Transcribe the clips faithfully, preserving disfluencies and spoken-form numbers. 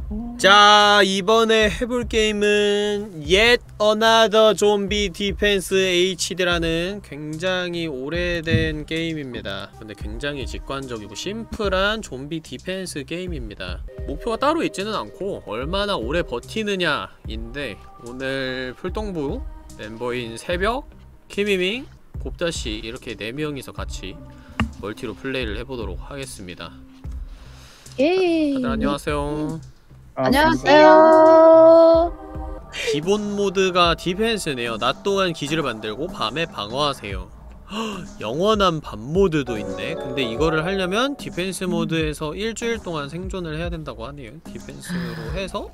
자, 이번에 해볼 게임은 Yet Another Zombie Defense 에이치디라는 굉장히 오래된 게임입니다. 근데 굉장히 직관적이고 심플한 좀비 디펜스 게임입니다. 목표가 따로 있지는 않고 얼마나 오래 버티느냐인데, 오늘 풀동부 멤버인 새벽, 키미밍, 곱다씨 이렇게 네 명이서 같이 멀티로 플레이를 해보도록 하겠습니다. 예. 다들 안녕하세요. 아, 안녕하세요. 기본 모드가 디펜스네요. 낮 동안 기지를 만들고 밤에 방어하세요. 헉, 영원한 밤 모드도 있네. 근데 이거를 하려면 디펜스 모드에서 일주일 동안 생존을 해야 된다고 하네요. 디펜스로 해서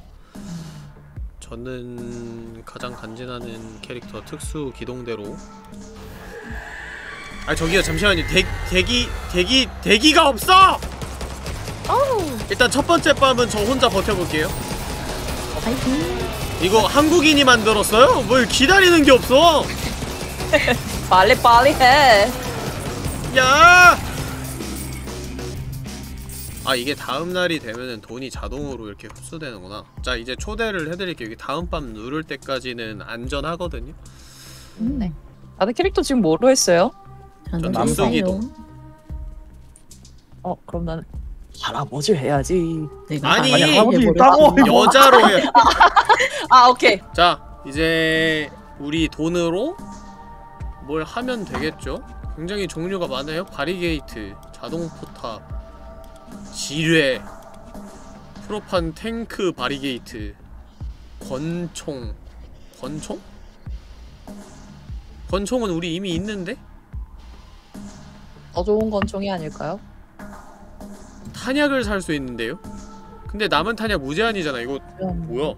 저는 가장 간지나는 캐릭터 특수 기동대로. 아 저기요 잠시만요. 대, 대기 대기 대기가 없어! 오우. 일단 첫 번째 밤은 저 혼자 버텨볼게요. 이거 한국인이 만들었어요? 뭘 기다리는 게 없어! 빨리 빨리 해. 야! 아 이게 다음날이 되면은 돈이 자동으로 이렇게 흡수되는구나. 자 이제 초대를 해드릴게요. 이게 다음 밤 누를 때까지는 안전하거든요. 음, 네. 다들 캐릭터 지금 뭐로 했어요? 전 남수기도. 어 그럼 나는 할아버지 해야지. 내가 아니 할아버지 있다고. 여자로 해. 아 오케이. 자 이제 우리 돈으로 뭘 하면 되겠죠? 굉장히 종류가 많아요. 바리게이트, 자동 포탑, 지뢰, 프로판 탱크 바리게이트, 권총. 권총? 권총은 우리 이미 있는데? 더 좋은 권총이 아닐까요? 탄약을 살 수 있는데요? 근데 남은 탄약 무제한이잖아. 이거 음. 뭐야?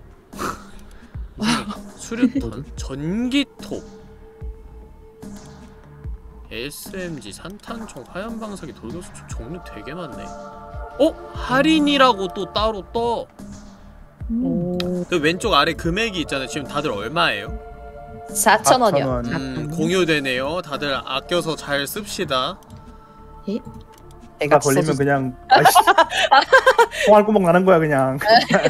수류탄, 전기톱, 에스엠지, 산탄총, 화염방사기, 돌격수총 종류 되게 많네. 어? 할인이라고 또 따로 떠. 오. 그 왼쪽 아래 금액이 있잖아요. 지금 다들 얼마예요? 사천 원이요. 음, 공유되네요. 다들 아껴서 잘 씁시다. 예? 내가 걸리면 그냥 아이씨 통알구멍 나는 거야 그냥.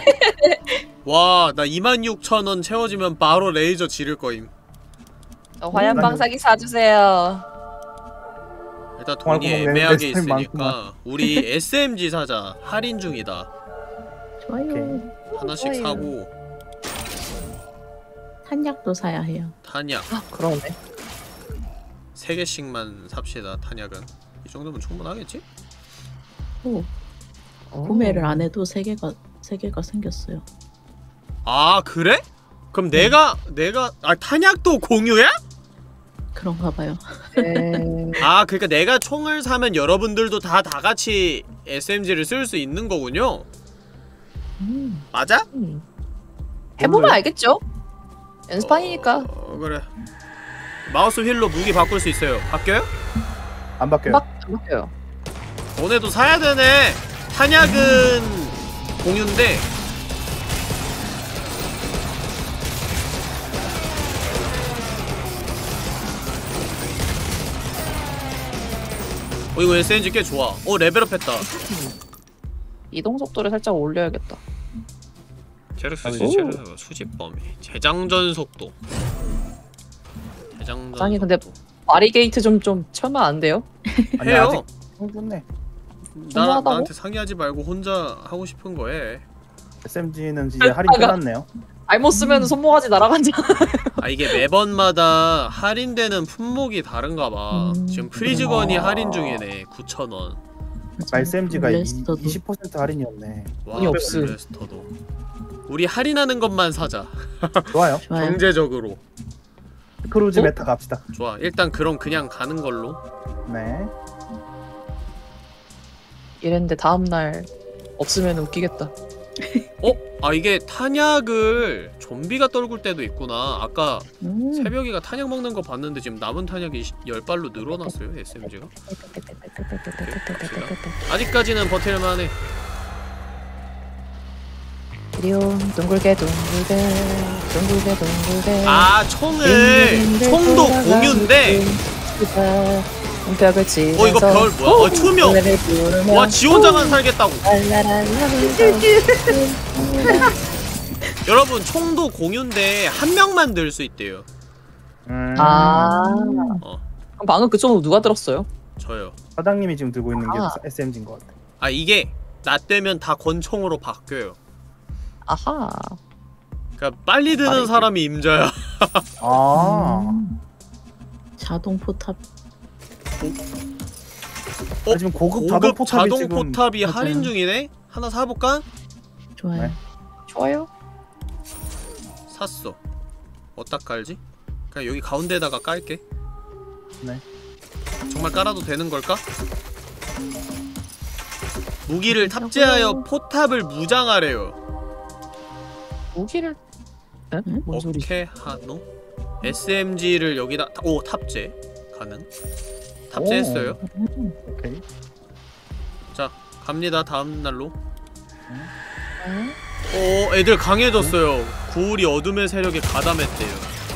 와, 나 이만 육천 원 채워지면 바로 레이저 지를 거임. 어, 화염방사기 사주세요. 일단 돈이 애매하게 있으니까 우리 에스엠지 사자. 할인 중이다. 좋아요. 오케이. 하나씩 좋아요. 사고. 탄약도 사야 해요. 탄약 아 그러네. 세 개씩만 삽시다. 탄약은 이 정도면 충분하겠지? 오. 구매를 안 해도 세 개가 세 개가 생겼어요. 아 그래? 그럼 내가 내가 아 탄약도 공유야? 그런가 봐요. 네. 아 그러니까 내가 총을 사면 여러분들도 다 다같이 에스엠지를 쓸 수 있는 거군요? 음. 맞아? 음. 해보면 알겠죠? 연습판이니까. 어, 그래. 마우스 휠로 무기 바꿀 수 있어요. 바뀌어요? 안 바뀌어요. 막 안 바뀌어요. 너네도 사야 되네. 탄약은 공유인데 어 이거 에스엔지 꽤 좋아. 어 레벨업 했다. 이동 속도를 살짝 올려야겠다. 체력 수집, 체력 수집 범위, 재장전 속도. 재장전 아니, 속도. 근데 바리게이트 좀 좀 쳐면 안 돼요? 아니, 해요. 아직 충분해. 나, 너무하다고? 나한테 상의하지 말고 혼자 하고 싶은 거 해. 에스엠지는 이제 할인 아가. 끝났네요. 알못 쓰면 손모가지 날아간다. 아 이게 매번마다 할인되는 품목이 다른가 봐. 음, 지금 프리즈건이 그래. 할인 중이네. 구천 원. 에스엠지가 블래스터도. 이십 퍼센트 할인이었네. 와, 돈이 없음. 블래스터도. 우리 할인하는 것만 사자. 좋아요. 좋아요. 경제적으로. 크루즈 어? 메타 갑시다. 좋아. 일단 그럼 그냥 가는 걸로. 네. 이랬는데 다음날 없으면 웃기겠다. 어? 아 이게 탄약을 좀비가 떨굴 때도 있구나. 아까 음. 새벽이가 탄약 먹는 거 봤는데 지금 남은 탄약이 십 발로 늘어났어요. 에스엠지가. 아직까지는 버틸만해. 그리움 둥글게 둥글게 둥글게 둥글게. 아 총을 총도 공유인데 벽을 치면서 어 이거 별 뭐야? 어 투명. 노래를 부르며 와 지 혼자만 살겠다고. 여러분 총도 공유인데 한 명만 들 수 있대요. 음, 아. 어 그럼 방금 그쪽으로 누가 들었어요? 저요. 사장님이 지금 들고 있는 게 아. 에스엠지인 것 같아. 아 이게 나 때면 다 권총으로 바뀌어요. 아하. 그러니까 빨리 드는 빠르게. 사람이 임자야. 아, 음. 자동 포탑. 어? 아, 지금 고급, 고급 자동 포탑이 자동 지금 포탑이 맞아요. 할인 중이네? 하나 사볼까? 좋아요. 네. 좋아요. 샀어. 어디다 깔지? 그냥 여기 가운데다가 깔게. 네. 정말 깔아도 되는 걸까? 무기를 탑재하여 포탑을 무장하래요. 무기를 에? 응? 뭔 소리? 오케이 하노? 에스엠지를 여기다 타- 오 탑재 가능? 탑재했어요. 음. 오케이. 자 갑니다. 다음 날로. 응? 오 애들 강해졌어요. 구울이 어둠의 세력에 가담했대요.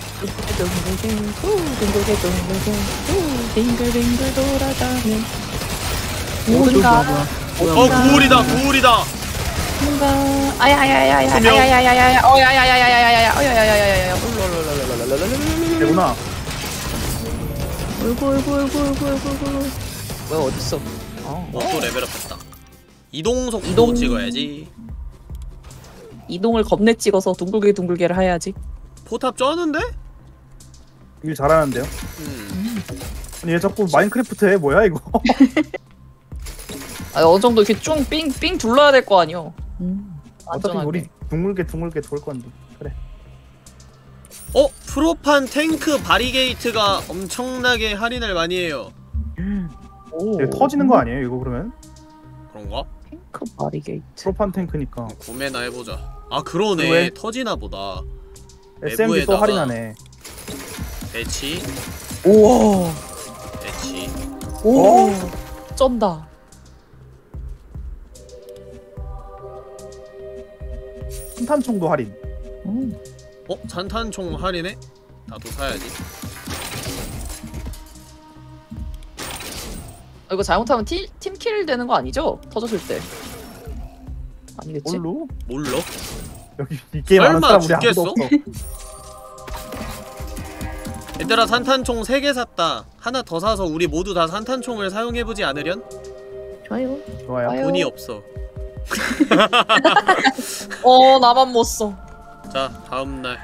빙글빙글 돌아가는 오, 뭔가 뭐야, 뭐야. 어 구울이다 구울이다. 뭔가 아야야야야야 투명. 아야야야야야 어야야야야야야야 어야야야야야야 울룰룰룰룰룰룰룰룰룰룰 되구나. 어이구, 어이구, 어이구, 어이구, 어이구, 어이구. 뭐야 어딨어? 어. 어, 또 레벨업했다. 이동 속도 이동- 찍어야지. 이동을 겁내 찍어서 둥글게 둥글게를 해야지. 포탑 쩌는데? 일 잘하는데요? 음. 아니 얘 자꾸 마인크래프트 해 뭐야 이거? 아, 어느 정도 이렇게 쫑삥삥 둘러야 될 거 아니요. 음. 어차피 안전하게. 우리 둥글게 둥글게 돌 건데. 그래. 어? 프로판 탱크 바리게이트가 엄청나게 할인을 많이 해요. 오. 이거 터지는 거 아니에요 이거 그러면? 그런가? 탱크 바리게이트. 프로판 탱크니까. 구매나 해보자. 아 그러네. 왜? 터지나 보다. 에스엠지 또 내부에다가- 할인하네. 배치 우와. 배치 오. 어? 쩐다. 산탄총도 할인. 음. 어? 산탄총 할인해? 나도 사야지. 아, 이거 잘못하면 팀 팀킬 되는 거 아니죠? 터졌을 때. 아니겠지? 뭘로? 몰라? 여기 이 게임 아는 설마 사람 우리 아무도 죽겠어? 없어. 얘들아 산탄총 세 개 샀다. 하나 더 사서 우리 모두 다 산탄총을 사용해보지 않으련? 좋아요. 좋아요. 아유. 돈이 없어. 어 나만 못 써. 자 다음날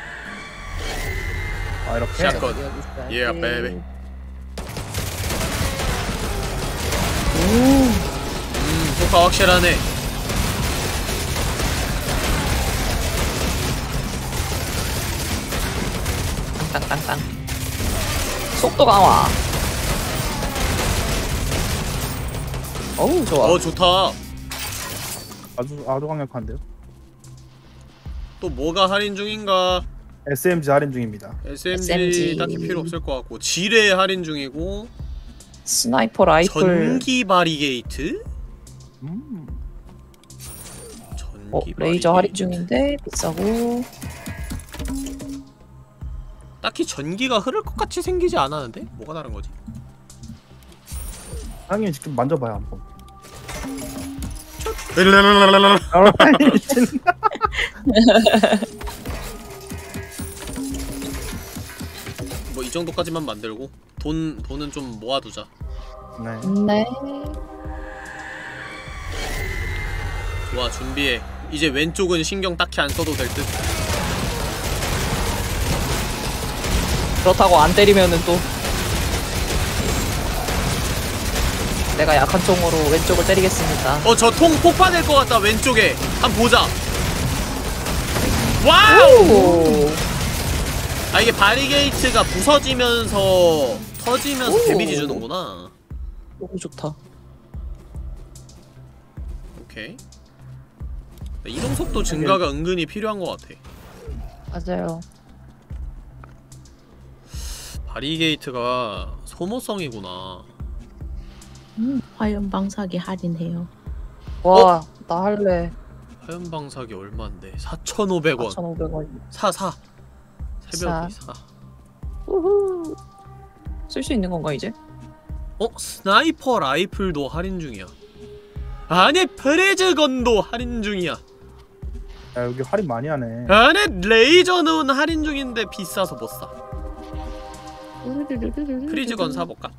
아 이렇게. 샷건. Yeah, baby. 음 효과 확실하네. 땅땅땅. 속도 강화. 어우 좋아. 어 좋다. 아주 아주 강력한데요. 또 뭐가 할인 중인가? 에스엠지 할인 중입니다. 에스엠지, 에스엠지. 딱히 필요 없을 것 같고 지뢰 할인 중이고 스나이퍼 라이플. 전기 바리게이트? 음. 전기 어 레이저 할인 바리게이트. 중인데 비싸고. 딱히 전기가 흐를 것 같이 생기지 않았는데? 뭐가 다른 거지? 사장님이 직접 만져봐요 한번. 뭐 이 정도까지만 만들고 돈 돈은 좀 모아두자. 네. 네. 좋아 준비해. 이제 왼쪽은 신경 딱히 안 써도 될 듯. 그렇다고 안 때리면은 또 내가 약한 총으로 왼쪽을 때리겠습니다. 어 저 통 폭파될 것 같다 왼쪽에. 한번 보자. 와우! 오. 아 이게 바리게이트가 부서지면서 터지면서 오. 데미지 주는구나. 너무 좋다. 오케이. 이동 속도 증가가 은근히 필요한 것 같아. 맞아요. 바리게이트가 소모성이구나. 음, 화염 방사기 할인해요. 와, 나 할래. 화염방사기 얼마인데? 사천오백 원. 사천오백 원. 사, 사. 새벽이 사. 우후. 쓸 수 있는 건가 이제? 어? 스나이퍼 라이플도 할인 중이야. 아니 프리즈건도 할인 중이야. 야 여기 할인 많이 하네. 아니 레이저는 할인 중인데 비싸서 못 사. 프리즈건 사볼까?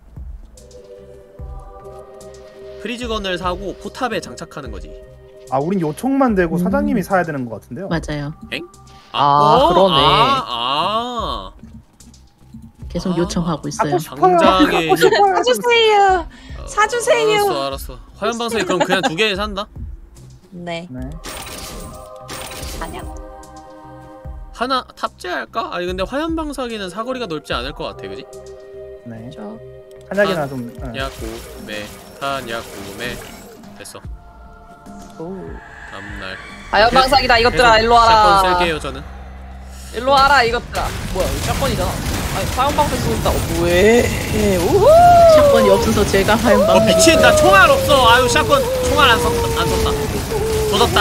프리즈건을 사고 포탑에 장착하는 거지. 아 우린 요청만 되고 음. 사장님이 사야 되는 것 같은데요. 맞아요. 아, 그러네. 아, 아. 계속 아. 요청하고 있어요. 갖고 싶어요. 당장에 갖고 싶어요. 사주세요. 어, 사주세요. 알았어, 알았어. 화염방사기 그럼 그냥 두 개 산다. 네. 네. 사냥. 하나 탑재할까? 아니 근데 화염방사기는 사거리가 넓지 않을 것 같아, 그지? 네. 저 한약이나 아, 좀. 네. 약 구매, 탄약 구매. 됐어. 오. 다음날. 아연방사기다 이것들아 계속 일로 와라. 샷건 쓸게요 저는. 일로 와라 이것들아. 뭐야 이거 샷건이잖아. 아니 화염방사기 쏘고 있다. 어, 뭐해? 우후. 샷건이 없어서 제가 어 화염방. 미친 나 총알 없어. 아유 샷건 총알 안 썼다. 안 썼다. 조졌다.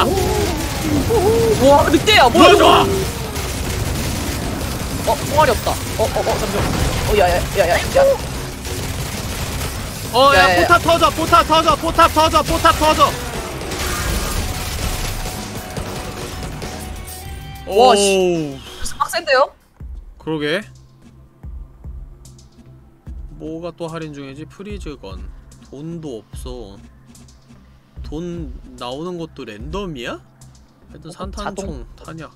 와 늑대야 뭐야? 보여줘. 어 총알이 없다. 어어어 잠시만. 어 야야야야. 어야 야, 야, 야. 포탑 터져. 포탑 터져. 포탑 터져. 포탑 터져. 와, 오. 씨. 빡센데요? 그러게. 뭐가 또 할인 중이지? 프리즈건. 돈도 없어. 돈 나오는 것도 랜덤이야? 하여튼 산탄총, 탄약.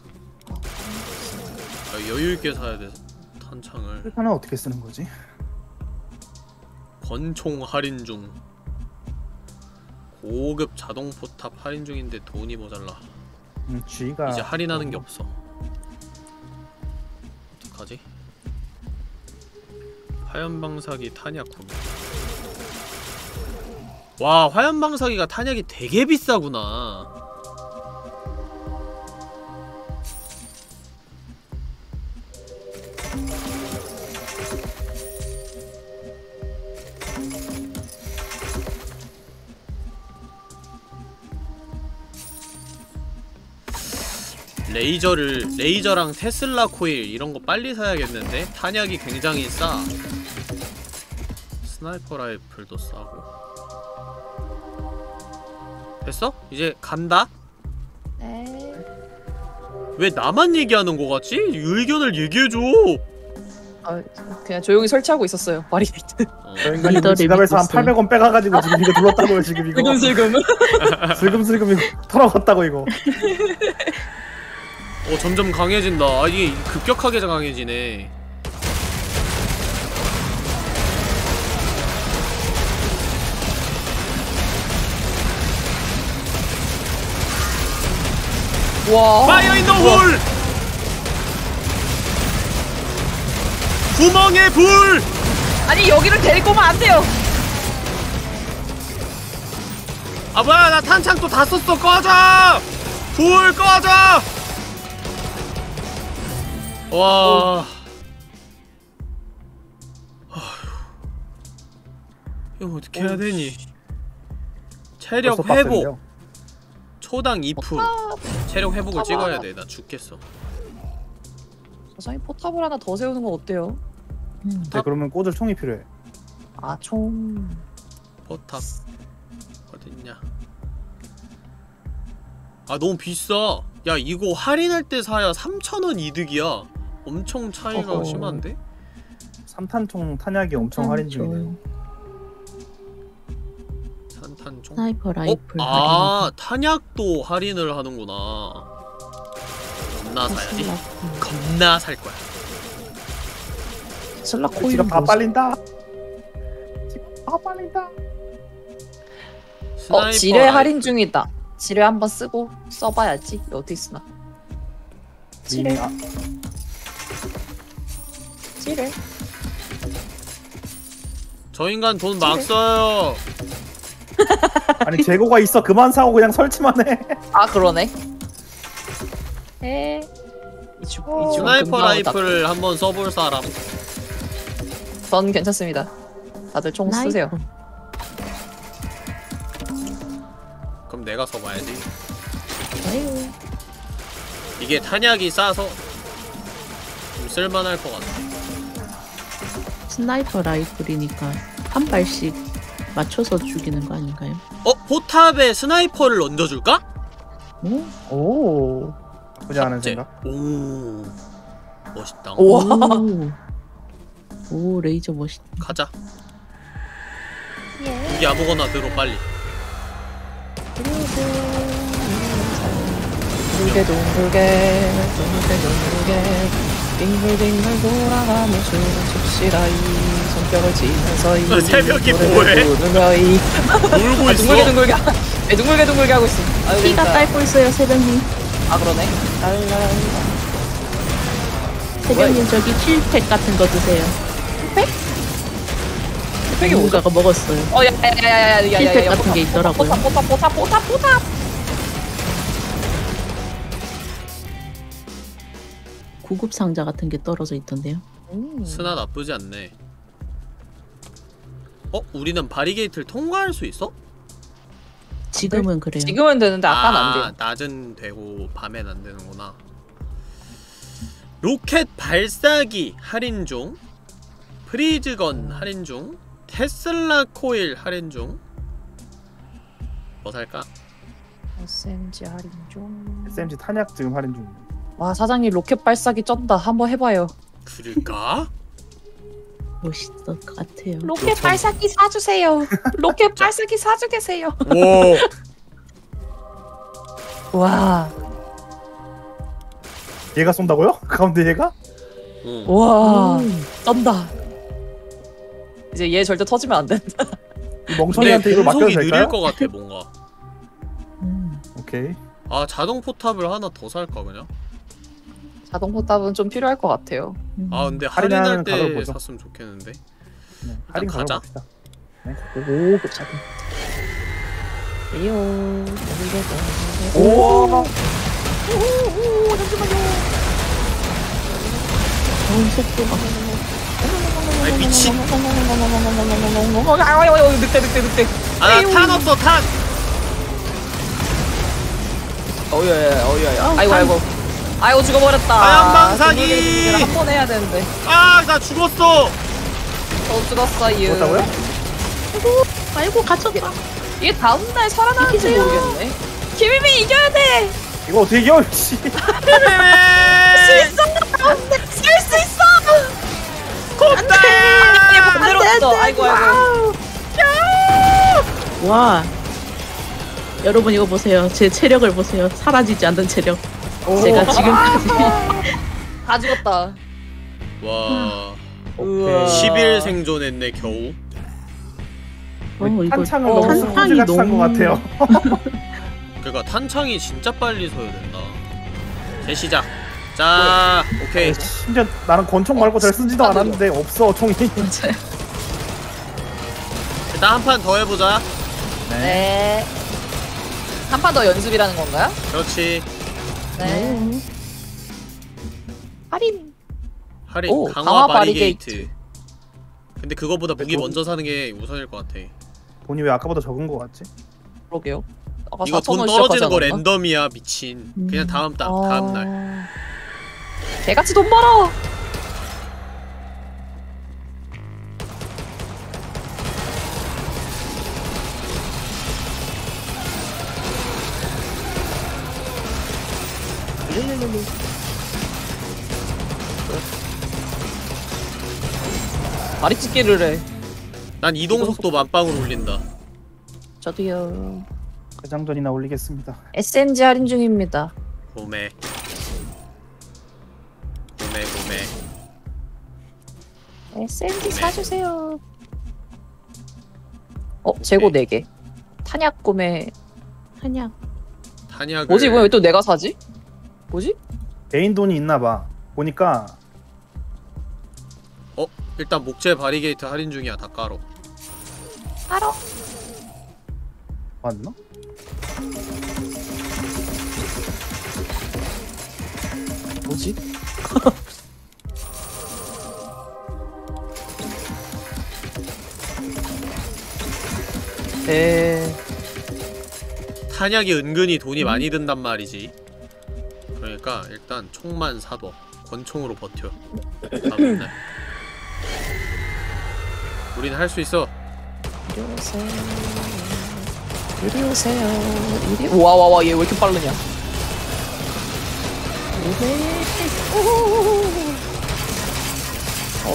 아, 여유있게 사야 돼, 탄창을. 하나 어떻게 쓰는 거지? 권총 할인 중. 고급 자동 포탑 할인 중인데 돈이 모자라. 음, G가 이제 할인하는 게 없어. 어떡하지? 화염방사기 탄약 구매. 와, 화염방사기가 탄약이 되게 비싸구나. 레이저를 레이저랑 테슬라 코일 이런 거 빨리 사야겠는데? 탄약이 굉장히 싸. 스나이퍼 라이플도 싸고. 됐어? 이제 간다? 네. 왜 나만 얘기하는 거 같지? 의견을 얘기해줘. 아 그냥 조용히 설치하고 있었어요. 마리네이트. 어. 저 인간이 리더를 지갑에서 한 믿고 있어요. 팔백 원 빼가가지고 지금 이거 눌렀다고요 지금 이거. 슬금슬금. 슬금슬금 이거 털어갔다고 이거. 어 점점 강해진다. 아 이게 급격하게 강해지네. 와. 파이어 인 더 홀! 구멍에 불! 아니 여기를 데리고 오면 안 돼요. 아 뭐야 나 탄창 또 다 썼어. 꺼져! 불 꺼져! 와... 이거 어떻게 해야 되니? 체력 벌써 회복! 빡센데요. 초당 이 퍼센트 체력 회복을 찍어야 돼. 나 죽겠어. 저장이 포탑을 하나 더 세우는 건 어때요? 음. 네, 그러면 꽂을 총이 필요해. 아 총. 포탑 어딨냐? 아 너무 비싸. 야 이거 할인할 때 사야 삼천 원 이득이야. 엄청 차이가 어허. 심한데? 삼탄총 탄약이 엄청 할인 중이네요. 산탄총? 스나이퍼 라이플 어? 아 탄약도 할인을 하는구나. 겁나 사야지. 겁나 살 거야. 슬라 코일. 지갑 다 빨린다. 지갑 다 빨린다. 어 지뢰 할인 중이다. 지뢰 한번 쓰고 써봐야지. 어디 쓰나? 지뢰. 아, 지뢰. 저 인간 돈 막 써요. 아니 재고가 있어. 그만 사고 그냥 설치만 해. 아 그러네. 에. 이 주, 이 주. 스나이퍼 라이플 한번 써볼 사람. 전 괜찮습니다. 다들 총 쓰세요. 그럼 내가 써봐야지. 아유. 이게 탄약이 싸서 좀 쓸만할 것 같아. 스나이퍼 라이플이니까 한 발씩 맞춰서 죽이는 거 아닌가요? 어? 포탑에 스나이퍼를 얹어줄까? 오, 오. 보지 않은 삭제. 생각. 오 멋있다. 우와. 오, 오 레이저 멋있다. 가자. 무기 아무거나 들어 빨리. 둥글게 둥글게 둥글게 둥글게 빙글빙글 돌아가며 춤을 춥시다 이 손뼉을 치면서 이 너 새벽에 노래를 뭐해? 부르며 이 놀고 아, 있어. 둥글게 둥글게 네, 둥글게 둥글게 하고 있어. 아유, 피가 재밌다. 딸고 있어요, 세병님. 아 그러네. 랄랄라. 세병님 저기 칠팩 같은 거 드세요. 팩이 뭐죠? 누가가 먹었어요. 어, 야, 야, 야, 야, 야, 야, 힐팩 야, 같은 게 있더라고요. 포탑, 포탑, 포탑, 포탑, 포탑. 구급 상자 같은 게 떨어져 있던데요. 음. 스나 나쁘지 않네. 어? 우리는 바리게이트를 통과할 수 있어? 지금은 그래요. 지금은 되는데 아까는 안 돼요. 낮은 되고 밤엔 안 되는구나. 로켓 발사기 할인 중, 프리즈건 할인 중, 테슬라 코일 할인 중. 뭐 살까? 에스엠지 할인 중. 에스엠지 탄약 지금 할인 중. 와 사장님 로켓 발사기 쩐다. 한번 해봐요. 그럴까? 멋있을 것 같아요. 로켓 발사기 사주세요. 로켓 발사기 사주겠어요. 오. 와, 얘가 쏜다고요? 가운데 얘가? 응. 와, 음. 쩐다. 이제 얘 절대 터지면 안 된다. 이 멍청이한테 이걸 공속이 맡겨도 느릴 될까요? 것 같아 뭔가. 음. 오케이. 아 자동 포탑을 하나 더 살까 그냥? 자동 포탑은 좀 필요할 것 같아요. 음. 아 근데 할인하는 할인할 때 가격을 보죠. 샀으면 좋겠는데. 네, 할인 가자. 가자. 오, 깜짝이야. 이요. 오. 오, 잠시만요. 어, 속도가. 아이 미친. 아유, 아유, 늑대, 늑대, 늑대. 아탄 없어 탄. 어우야야, 어우야야. 아, 아이고, 아이고. 아이고, 죽어버렸다. 아양방사기! 한번 해야 되는데. 아 나 죽었어. 저 죽었어요. 죽었다고요? 아이고 갇혔다. 이게 다음날 살아나는지 이기세요. 모르겠네. 김희미 이겨야 돼! 이거 어떻게 이겨? 씨. 쓸 수 있어! 쓸 수 있어! 곱다. 얘 만들었어. 아이고, 아이고. 와. 여러분 이거 보세요. 제 체력을 보세요. 사라지지 않는 체력. 제가 지금까지 다 죽었다. 와. 오케이. 십 일 생존했네 겨우. 어, 이거 탄창을 어, 너무 탄창이 스무디같이 산것 너무- 같아요. 그러니까 탄창이 진짜 빨리 서야 된다. 재시작. 자, 오케이. 심지어 나는 권총 말고 잘 쓰지도 나도요. 않았는데 없어 총이. 맞아요. 일단 한 판 더 해보자. 네. 한 판 더 연습이라는 건가요? 그렇지. 네. 할인. 할인 오, 강화, 강화 바리게이트. 바리게이트. 근데 그거보다 무기 돈- 먼저 사는 게 우선일 것 같아. 돈이 왜 아까보다 적은 것 같지? 그러게요. 아까 이거 사천 돈 원 떨어지는 거 시작하지 않았나? 랜덤이야 미친. 그냥 다음 달 아. 다음 날. 개같이 돈 벌어. 다리 찢기를 해. 난 이동 속도 만빵으로 올린다. 저도요. 회장전이나 올리겠습니다. 에스엠지 할인 중입니다. 고매. 고매 고매. 에스엠지 사주세요. 어, 재고 네 개. 탄약 구매. 한약. 탄약을. 뭐지? 왜 또 내가 사지? 뭐지? 개인 돈이 있나봐. 보니까 어? 일단 목재 바리게이트 할인 중이야 다 깔어. 알아. 맞나? 뭐지? 에. 탄약이 은근히 돈이 많이 든단 말이지. 그러니까 일단 총만 사둬. 권총으로 버텨. 다음날. 우린 할 수 있어. 이리 오세요. 이리 오세요. 이리 와와와 얘 왜 이렇게 빠르냐? 오네. 어,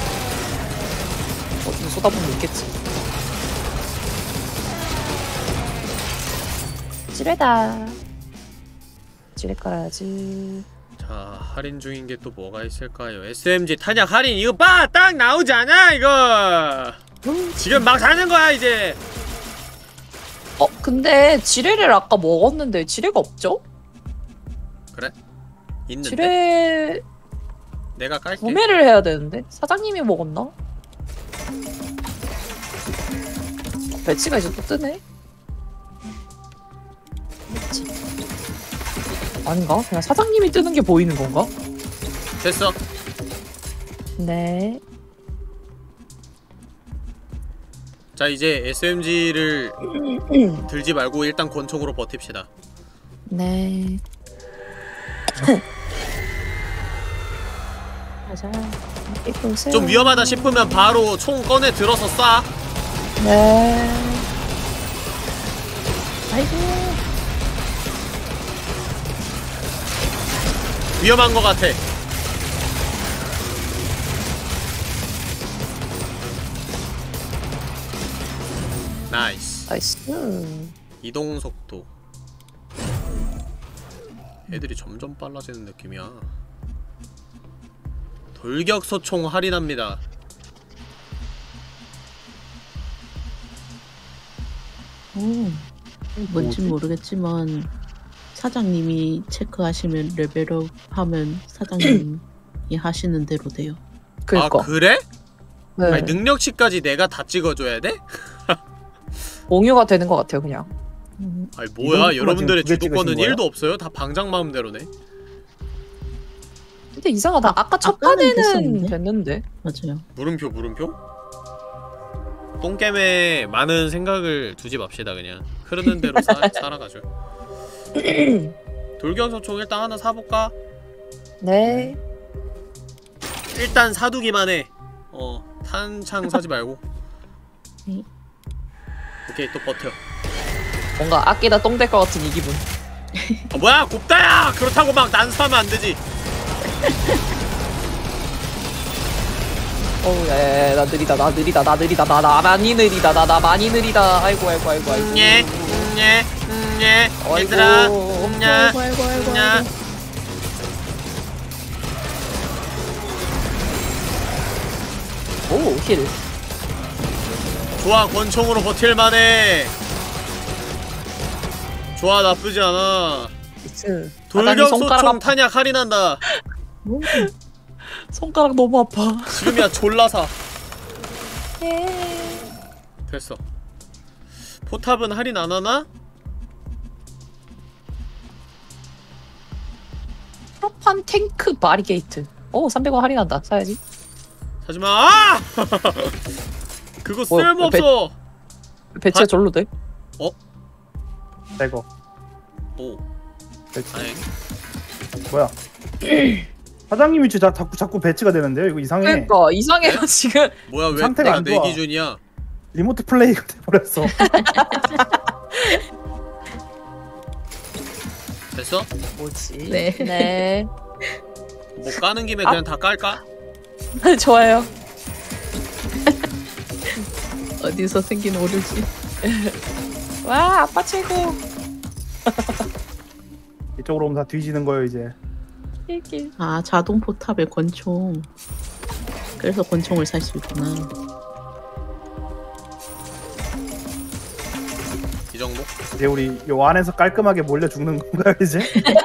어디 쏟아보면 있겠지. 찌레다. 찌레 깔아야지. 자, 할인 중인 게 또 뭐가 있을까요? 에스엠지 탄약 할인 이거 봐! 딱 나오잖아 이거! 지금 막 사는 거야 이제! 어 근데 지뢰를 아까 먹었는데 지뢰가 없죠? 그래? 있는데? 지뢰 내가 깔게. 구매를 해야 되는데 사장님이 먹었나? 배치가 이제 또 뜨네. 배치. 아닌가? 그냥 사장님이 뜨는 게 보이는 건가? 됐어. 네. 자 이제 에스엠지를 들지 말고 일단 권총으로 버팁시다. 네. 가자. 좀 위험하다 싶으면 바로 총 꺼내 들어서 쏴. 네. 아이고. 위험한 거 같아. 나이스. 나이스. 이동 속도. 애들이 점점 빨라지는 느낌이야. 돌격 소총 할인합니다. 오, 뭔진 모르겠지만 사장님이 체크하시면 레벨업 하면 사장님이 하시는 대로 돼요. 그니까. 아 그래? 네. 아니 능력치까지 내가 다 찍어줘야 돼? 공유가 되는 것 같아요 그냥. 음, 아니 뭐야 여러분들의 지금 두개 주도권은 찍으신 거야? 일도 없어요? 다 방장 마음대로네. 근데 이상하다. 아, 아까 첫 아까는 판에는 됐었는데? 됐는데. 맞아요. 물음표 물음표? 똥겜에 많은 생각을 두지 맙시다. 그냥 흐르는 대로 사, 살아가죠. 돌격소총 일단 하나 사볼까? 네. 일단 사두기만 해. 어 탄창 사지 말고. 네. 오케이 또 버텨. 뭔가 아끼다 똥 될 것 같은 이 기분. 아 뭐야 곱다야! 그렇다고 막 난수하면 안 되지. 어우 야야야 나 느리다 나 느리다 나 느리다 나 나 많이 느리다 나 나 많이 느리다. 아이고 아이고 아이고 아이고. 음예 음예 음예 아이고. 얘들아 음냐 아이고 아이고 아이고. 음냐. 아이고. 오 힐. 좋아 권총으로 버틸만해. 좋아 나쁘지 않아. 미스. 돌격소총 탄약 할인한다. 오, 손가락 너무 아파. 지금이야 졸라사. 예. 됐어. 포탑은 할인 안하나? 프로판 탱크 바리게이트. 오 삼백 원 할인한다. 사야지. 하지마. 아! 그거 뭐, 쓸모없어. 배치가 바- 절로 돼? 내거 오 배치 다행. 뭐야? 사장님이 자, 자꾸 자꾸 배치가 되는데요? 이거 이상해. 그러니까 이상해요 지금. 뭐야 왜 상태가 내가 안 내 좋아. 기준이야. 리모트 플레이가 돼버렸어. 됐어? 뭐지? 네. 네. 뭐 까는 김에 그냥 다 깔까? 좋아요. 어디서 생긴 오류지? 와 아빠 최고. 이쪽으로 오면 다 뒤지는 거예요 이제. 낄낄. 아, 자동 포탑의 권총. 그래서 권총을 살 수 있구나. 이 정도? 이제 우리 요 안에서 깔끔하게 몰려 죽는 건가요 이제?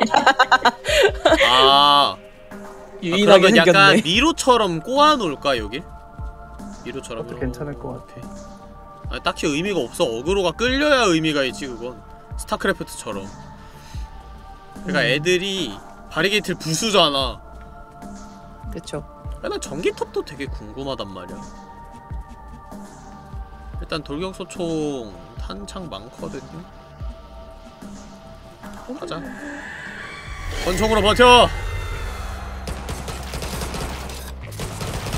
아, 아 유인하게 그러면 약간 생겼네. 미로처럼 꼬아놓을까 여길? 미로처럼 그것도 이렇게. 괜찮을 것 같아. 아니, 딱히 의미가 없어. 어그로가 끌려야 의미가 있지 그건. 스타크래프트처럼. 그러니까 음. 애들이 바리게이트를 부수잖아. 그쵸. 야, 난 전기톱도 되게 궁금하단 말이야. 일단 돌격소총 탄창 많거든요. 가자. 권총으로 버텨.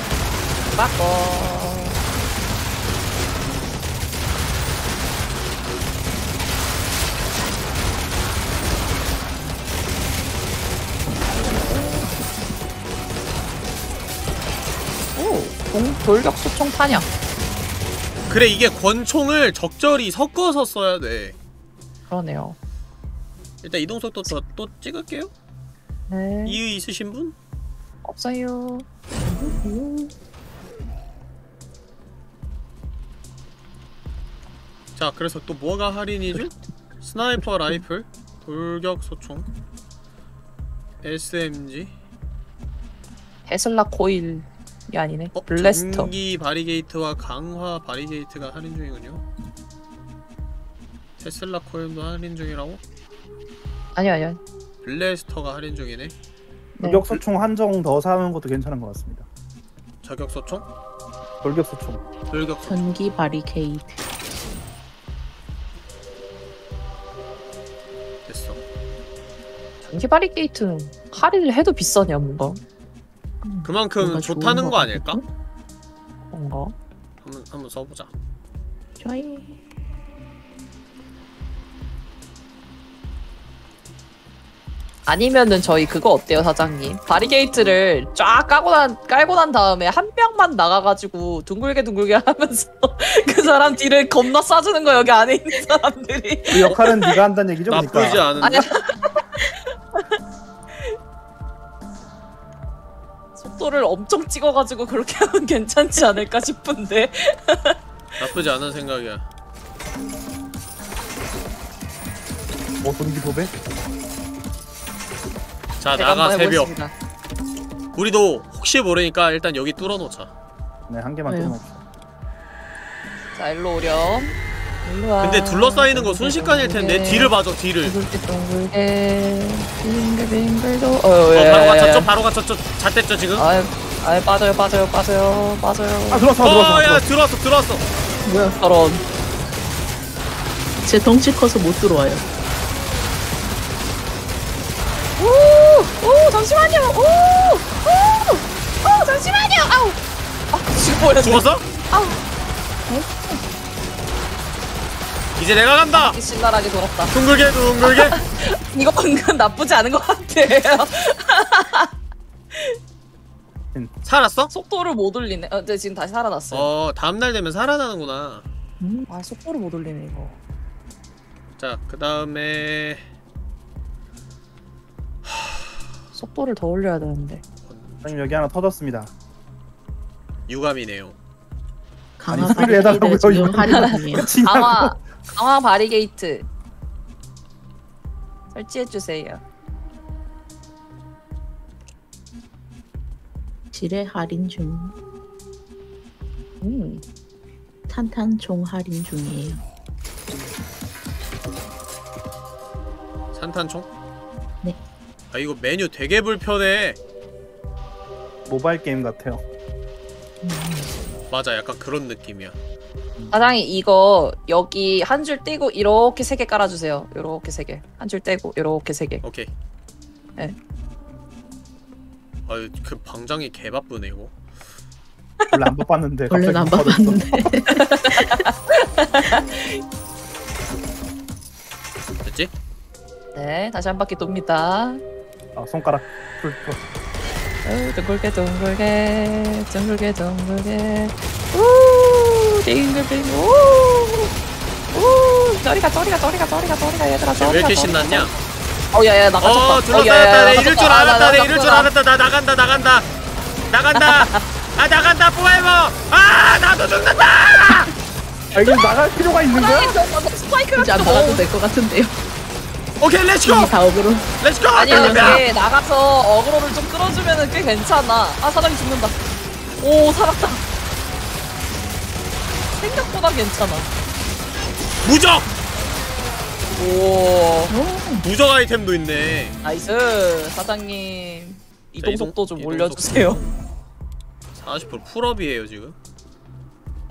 바꿔. 오, 동, 돌격 소총 탄약. 그래 이게 권총을 적절히 섞어서 써야 돼. 그러네요. 일단 이동속도 또, 또 찍을게요. 네. 이유 있으신 분? 없어요. 자 그래서 또 뭐가 할인이죠? 스나이퍼 라이플, 돌격 소총, 에스엠지, 테슬라 코일이 아니네. 어? 블래스터. 전기 바리게이트와 강화 바리게이트가 할인 중이군요. 테슬라 코일도 할인 중이라고? 아니요, 아니요. 블래스터가 할인 중이네. 돌격소총 한정 더 사는 것도 괜찮은 것 같습니다. 저격 소총? 돌격소총. 돌격 소총. 전기 바리케이드. 됐어. 전기 바리게이트는 할인을 해도 비싸냐, 뭔가. 그만큼 뭔가 좋다는 좋은 거 것 아닐까? 같거든? 뭔가. 한번 한번 써보자. 좋아요. 아니면은 저희 그거 어때요, 사장님? 바리게이트를 쫙 까고 난, 깔고 난 다음에 한 명만 나가가지고 둥글게 둥글게 하면서 그 사람 뒤를 겁나 쏴주는 거, 여기 안에 있는 사람들이. 그 역할은 네가 한다는 얘기죠, 나쁘지 그러니까. 않은데? 아니야. 속도를 엄청 찍어가지고 그렇게 하면 괜찮지 않을까 싶은데. 나쁘지 않은 생각이야. 뭐 동기 도배? 자 제가 나가 한번 새벽. 해보겠습니다. 우리도 혹시 모르니까 일단 여기 뚫어놓자. 네, 한 개만 왜요? 끊어놓자. 자, 일로 오렴. 일로 와. 근데 둘러싸이는 거 순식간일 텐데 뒤를 봐줘 뒤를. 둥글게 둥글게 빙글빙글도. 어, 어 예, 바로 예, 갇혔죠? 예. 바로 갇혔죠? 잣됐죠 지금? 아유, 아유, 빠져요, 빠져요, 빠져요, 빠져요. 아, 들어왔어, 들어왔어. 어야 들어왔어. 들어왔어 들어왔어. 뭐야, 저런. 제 덩치 커서 못 들어와요. 오, 오, 잠시만요. 오, 오, 오, 잠시만요. 아우. 아, 죽어버렸네. 죽었어? 아우. 이제 내가 간다. 신랄하게 돌았다. 둥글게 둥글게. 이거 은근 나쁘지 않은 것 같아요. 살았어? 속도를 못 올리네. 어, 네, 지금 다시 살아났어요. 어 다음날 되면 살아나는구나. 아, 속도를 못 올리네 이거. 자 그 다음에 속도를 더 올려야 되는데. 선생님 여기 하나 터졌습니다. 유감이네요. 강화 아니, 소리를 해달라고요, 바리케이드 지금 이거. 할인 중이에요. 끝이냐고. 강화, 강화 바리게이트 설치해 주세요. 지뢰 할인 중. 음. 탄탄총 할인 중이에요. 산탄총? 네. 아 이거 메뉴 되게 불편해. 모바일 게임 같아요. 맞아 약간 그런 느낌이야. 사장님 이거 여기 한 줄 떼고 이렇게 세 개 깔아주세요. 이렇게 세 개. 한 줄 떼고 이렇게 세 개. 오케이. 네. 아유 그 방장이 개 바쁘네 이거. 원래 안 바빴는데. 원래는 안 갑자기 봐봤는데. 됐지? 네, 다시 한 바퀴 돕니다. 아, 손가락 풀 풀. 어, 둥글게 둥글게 둥글게 둥글게 우 빙글빙글 우우 저리가 저리가 저리가 저리가 저리가 얘들아 왜 저리가 이렇게 저리가. 신났냐? 어 야야 나갔다. 어 둘러싸였다. 내 이럴 줄 알았다. 내 이럴 줄 알았다. 나 나간다 나간다 나간다. 아 나간다 포에버. 아 나도 죽는다. 아, 이게 나갈 필요가 있는 거야? 스파이크를 이제 안 나가도 될 것 같은데요. 오케이 렛츠고 이 다음으로 렛츠고. 아니야 달린다. 이게 나가서 어그로를 좀 끌어주면은 꽤 괜찮아. 아 사장님 죽는다. 오 살았다. 생각보다 괜찮아. 무적. 오 무적 아이템도 있네. 나이스 사장님 이동 이동- 속도 좀 이동 올려주세요. 사십 퍼센트 풀업이에요 지금.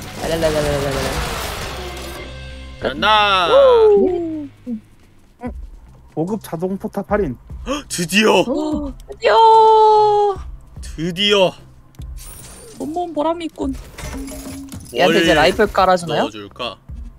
랄랄랄랄랄랄. 간다. 고급 자동 포탑 할인. 드디어 오, 드디어. 드디어 온몸 보람이 있군. 얘한테 이제 라이플 깔아주나요? 넣어줄까?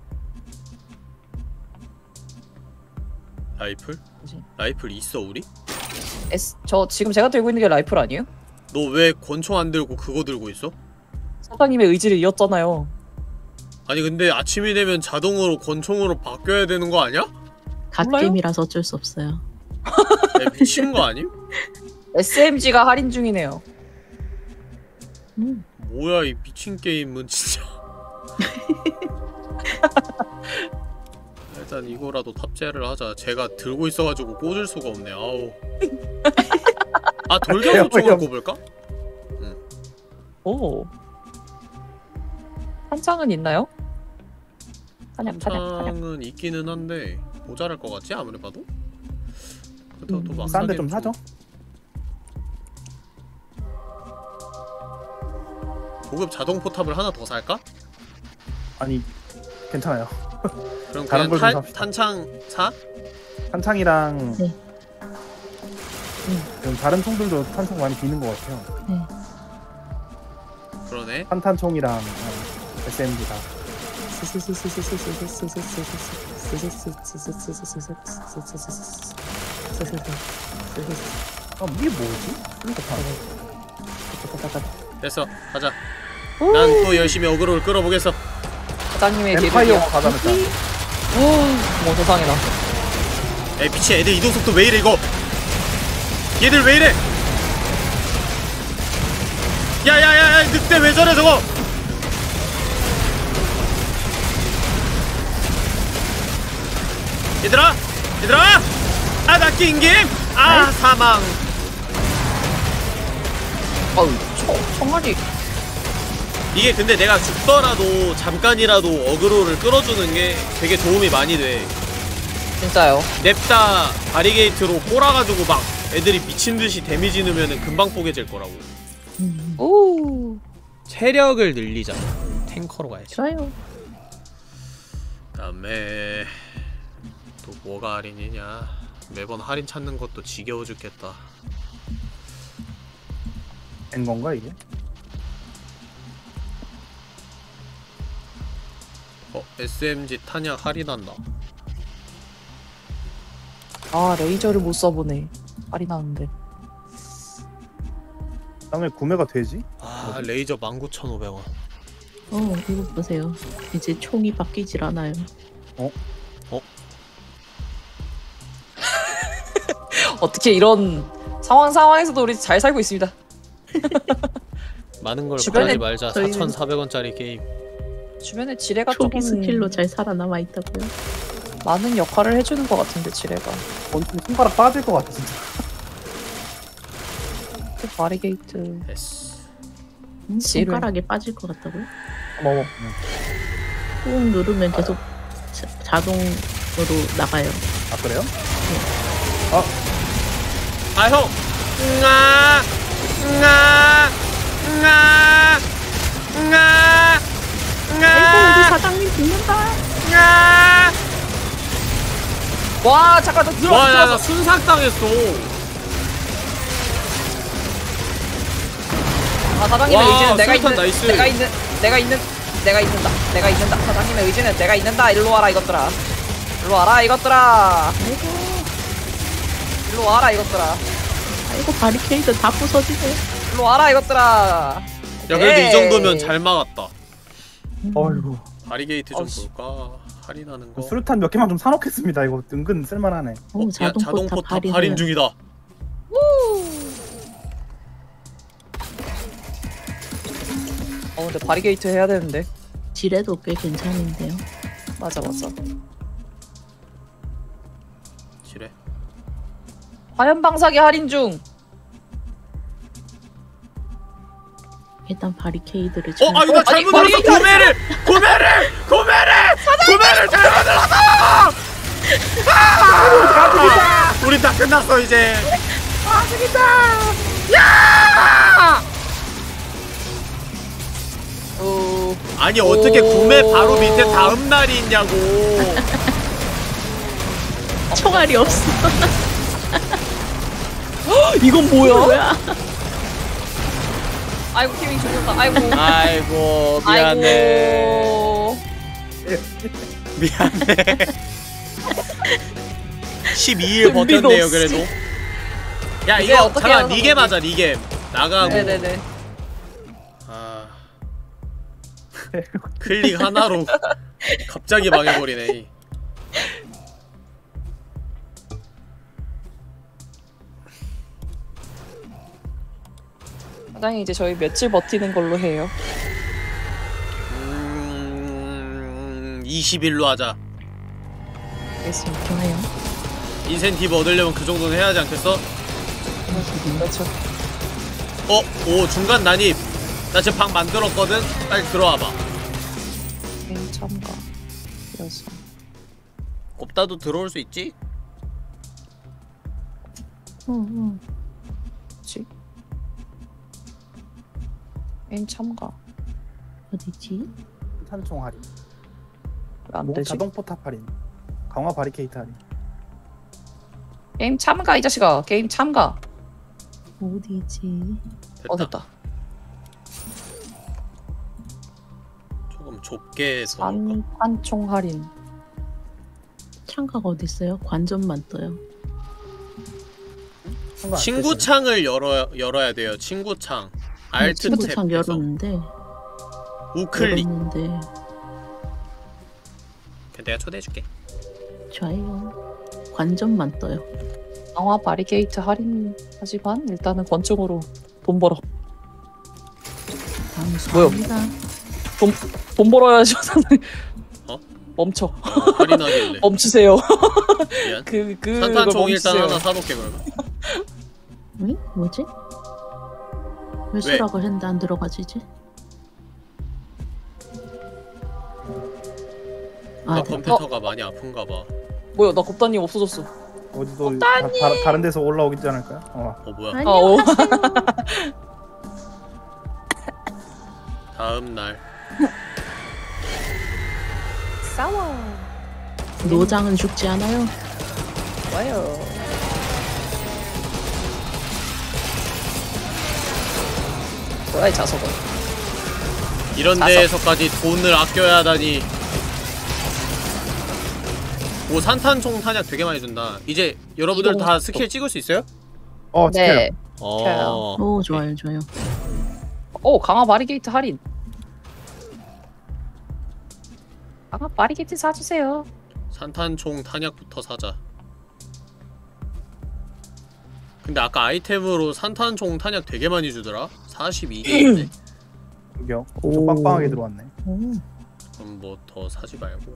라이플? 뭐지? 라이플 있어 우리? 에스, 저 지금 제가 들고 있는 게 라이플 아니에요? 너 왜 권총 안 들고 그거 들고 있어? 사장님의 의지를 이었잖아요. 아니 근데 아침이 되면 자동으로 권총으로 바뀌어야 되는 거 아니야? 갓게임이라서 어쩔 수 없어요. 야, 미친 거 아님? 에스엠지가 할인 중이네요. 음. 뭐야 이 미친 게임은 진짜. 일단 이거라도 탑재를 하자. 제가 들고 있어가지고 꽂을 수가 없네. 아우. 아 돌격소총을 꼽을까? 오. 한창은 있나요? 사냥, 사냥, 사냥. 한창은 있기는 한데 모자랄 것 같지? 아무리 봐도? 그렇다고 또 음, 막상 싼데 좀 사죠. 고급 자동 포탑을 하나 더 살까? 아니 괜찮아요. 그럼 다른 그냥 걸좀 탄, 삽시다. 탄창 사? 탄창이랑 네. 음, 다른 총들도 탄총 많이 비는 것 같아요. 네. 그러네. 탄탄총이랑 어, 에스엠지 다. 아 이게 뭐지? 됐어 가자. 난 또 열심히 어그로를 끌어보겠어. 사장님의 뒤를 엠파이어 이어. 가자면서. 오, 세상에나. 에이 미친 애들 이동속도 왜 이래 이거. 얘들 왜 이래. 야야야야 늑대 왜 저래 저거. 얘들아 얘들아 아 나 낑김 아 사망. 어우, 총, 총알이. 이게 근데 내가 죽더라도 잠깐이라도 어그로를 끌어주는 게 되게 도움이 많이 돼. 진짜요. 냅다 바리게이트로 꼬라가지고 막 애들이 미친듯이 데미지 넣으면 금방 뽀개질 거라고. 음. 오. 체력을 늘리자. 탱커로 가야지. 좋아요. 그다음에 또 뭐가 할인이냐. 매번 할인 찾는 것도 지겨워 죽겠다. 된 건가 이게? 어, 에스엠지 탄약 할인한다. 아 레이저를 못 써보네. 말이 나는데. 다음에 구매가 되지? 아, 레이저 만 구천오백 원. 어 이거 보세요. 이제 총이 바뀌질 않아요. 어떻게 이런 상황 상황에서도 우리 잘 살고 있습니다. 많은 걸 주변에 바라지 말자. 저희는- 사천사백 원짜리 게임. 주변에 지뢰가 초기 조금 스킬로 잘 살아남아 있다고요. 많은 역할을 해주는 것 같은데 지뢰가. 원통 손가락 빠질 것 같아 진짜. 그 바리게이트. 됐어. 음, 지뢰. 손가락에 빠질 것 같다고요? 어머. 꾹 누르면 계속 자, 자동으로 나가요. 아 그래요? 아, 형! 응아! 응아! 응아! 응아! 아이고 우리 응아! 사장님 죽는다. 응아! 와 잠깐 나 들어 와, 야, 나 들어서. 순삭당했어. 아 사장님의 와, 의지는 내가 수류탄 있는 나이스. 내가 있는 내가 있는 내가 있는다 내가 있는다 사장님의 의지는 내가 있는다. 일로 와라 이것들아. 일로 와라 이것들아. 아이고 일로 와라 이것들아. 아이고 바리케이드 다 부서지네. 일로 와라 이것들아. 야, 그래도 에이. 이 정도면 잘 막았다. 음. 어이구. 바리게이트 좀 어씨. 볼까? 할인하는 거. 수류탄 몇 개만 좀 사놓겠습니다. 이거 은근 쓸만하네. 어, 야, 자동 자동포탑 포탑 할인 할인 중이다. 어 근데 바리게이트 해야 되는데. 지뢰도 꽤 괜찮은데요. 맞아 맞아. 지뢰. 화염 방사기 할인 중. 일단 바리케이드를 어, 잘. 아, 이거 나 어, 잘못 아니, 눌렀어. 바리게이트 구매를! 구매를! 구매를! 구매를 잘못 눌렀어! 아! 우리 다 끝났어, 이제. 어. 아니, 어떻게 오. 구매 바로 밑에 다음 날이 있냐고. 총알이 없어. 이건 뭐야? 뭐야? 아이고 키윙 죽는다. 아이고. 아이고, 미안해. 아이고. 미안해. 십이 일 버텼네요, 그래도. 야, 이게 이거 어떻게 잠깐 하는 리겜 거지? 하자, 리겜. 나가고. 네네네. 아. 클릭 하나로 갑자기 망해버리네. 사장님 이제 저희 며칠 버티는 걸로 해요. 음... 이십 일로 하자. 알겠습니다. 좋아요. 인센티브 얻으려면 그 정도는 해야 하지 않겠어? 그렇죠. 어? 오, 중간 난입. 나 지금 방 만들었거든? 빨리 들어와봐. 게임 참가. 그래서 꼽다도 들어올 수 있지? 응, 응. 뭐지? 게임 참가. 어디지? 탄총 할인. 왜 안 뭐, 되지? 자동 포탑 할인. 강화 바리케이트 할인. 게임 참가 이 자식아. 게임 참가. 어디지? 됐다. 어 됐다. 조금 좁게 해서 관 관총 할인. 창가가 어디 있어요? 관전만 떠요. 상관 안 친구 되시네. 창을 열어, 열어야 돼요. 친구 창. 알트 친구 탭 창 해서 열었는데. 우클릭. 열었는데 내가 초대해줄게. 좋아요. 관전만 떠요. 강화 바리게이트 할인 하지만 일단은 권총으로 돈 벌어. 감사합니다. 돈 벌어야죠. 사장님. 어? 멈춰. 어, 할인하길래. 멈추세요. 미안. 그 그. 산탄총 일단 하나 사놓게 그러면. 응? 뭐지? 왜 수락을 했는데 안 들어가지지? 아, 아, 네. 컴퓨터가 많이 아픈가봐. 뭐야 나 겁단님 없어졌어. 어디도 다, 다, 다른 데서 올라오지 않을까요? 어. 어, 뭐야. 아니, 아, 오. 다음 날. 싸워. 노장은 죽지 않아요. 좋아요. 뭐야 이 자석은. 이런 자석. 데에서까지 돈을 아껴야 하다니. 오 산탄총 탄약 되게 많이 준다. 이제 여러분들 다 스킬 찍을 수 있어요? 어 지켜요. 네. 어. 오 좋아요 좋아요. 오 강화 바리게이트 할인. 강화 바리게이트 사주세요. 산탄총 탄약부터 사자. 근데 아까 아이템으로 산탄총 탄약 되게 많이 주더라? 사십이 개인데? 여기요. 좀 빵빵하게 들어왔네. 음. 그럼 뭐 더 사지 말고.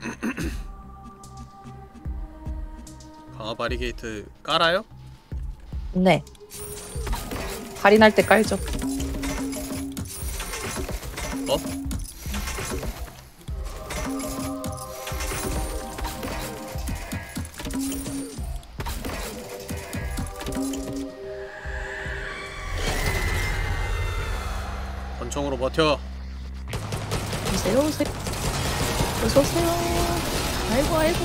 강화 바리게이트 깔아요? 네. 할인할 때 깔죠. 어? 권총으로 버텨. 오세요 오세요. 어서 오세요. 아이고 아이고.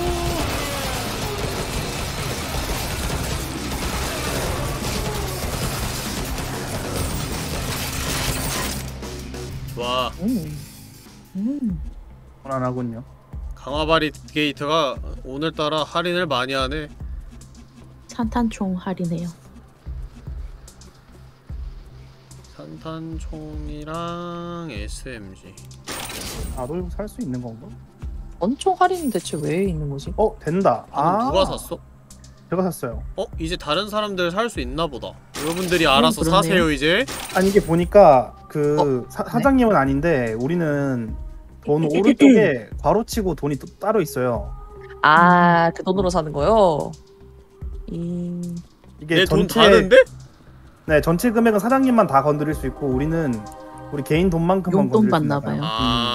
와 음. 음. 편안하군요. 강화 바리게이트가 오늘따라 할인을 많이 하네. 산탄총 할인해요. 산탄총이랑 에스엠지. 나도 살 수 있는 건가? 권총 할인은 대체 왜 있는 거지? 어 된다. 아 아 누가 샀어? 제가 샀어요. 어? 이제 다른 사람들 살 수 있나 보다. 여러분들이 알아서 그러네요. 사세요 이제. 아니 이게 보니까 그 어? 사, 사장님은 아닌데 우리는 돈 오른쪽에 괄호치고 돈이 또 따로 있어요. 아, 그 돈으로 사는 거요? 음. 이게 내 돈 전체 다는데? 네 전체 금액은 사장님만 다 건드릴 수 있고 우리는 우리 개인 돈만큼만 용돈 건드릴 수 받나 있나 봐요. 봐요.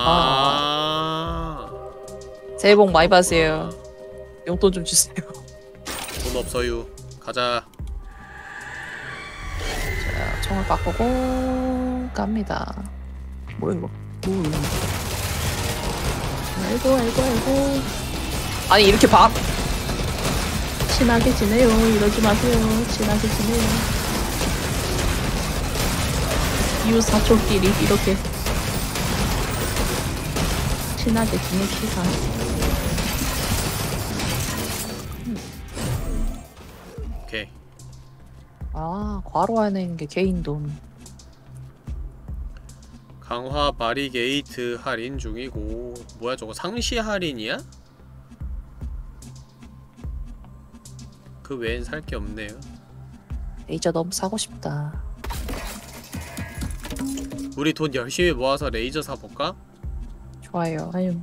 아. 새해 복 많이 받으세요. 용돈 좀 주세요. 돈 없어요. 가자. 자, 총을 바꾸고 갑니다. 뭐야 이거? 오. 아이고 아이고 아이고. 아니 이렇게 박 친하게 지내요. 이러지 마세요. 친하게 지내요. 이웃사촌끼리 이렇게 친하게 지냅시다. 오케이. 아, 과로하는 게 개인 돈. 강화 바리게이트 할인 중이고. 뭐야 저거 상시 할인이야? 그 외엔 살 게 없네요. 레이저 너무 사고 싶다. 우리 돈 열심히 모아서 레이저 사볼까? 좋아요. 아유.